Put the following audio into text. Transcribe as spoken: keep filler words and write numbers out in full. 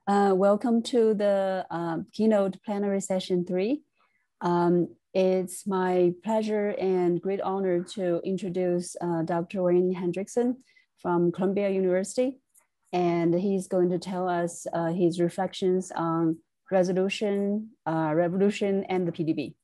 Uh, welcome to the uh, keynote plenary session three. Um, it's my pleasure and great honor to introduce uh, Doctor Wayne Hendrickson from Columbia University. And he's going to tell us uh, his reflections on resolution, uh, revolution, and the P D B.